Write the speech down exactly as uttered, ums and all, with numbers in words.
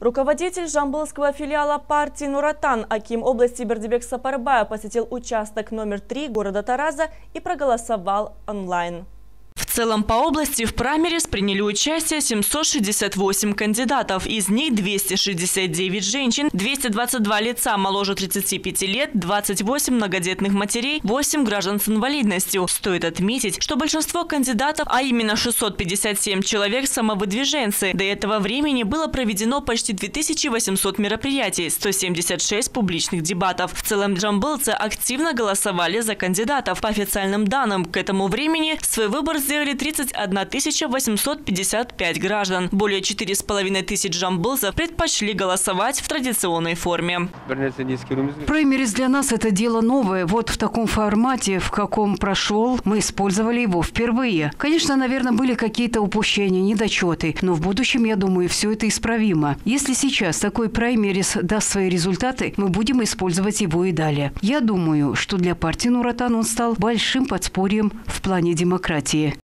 Руководитель жамбылского филиала партии «Нур-Отан» Аким области Бердибек Сапарбаев посетил участок номер три города Тараза и проголосовал онлайн. В целом по области в праймерис приняли участие семьсот шестьдесят восемь кандидатов. Из них двести шестьдесят девять женщин, двести двадцать два лица моложе тридцати пяти лет, двадцать восемь многодетных матерей, восемь граждан с инвалидностью. Стоит отметить, что большинство кандидатов, а именно шестьсот пятьдесят семь человек, самовыдвиженцы. До этого времени было проведено почти две тысячи восемьсот мероприятий, сто семьдесят шесть публичных дебатов. В целом джамбылцы активно голосовали за кандидатов. По официальным данным, к этому времени свой выбор сделали тридцать одна тысяча восемьсот пятьдесят пять граждан. Более четырех с половиной тысяч джамбылцев предпочли голосовать в традиционной форме. Праймерис для нас это дело новое. Вот в таком формате, в каком прошел, мы использовали его впервые. Конечно, наверное, были какие-то упущения, недочеты, но в будущем, я думаю, все это исправимо. Если сейчас такой праймерис даст свои результаты, мы будем использовать его и далее. Я думаю, что для партии «Нур-Отан» он стал большим подспорьем в плане демократии.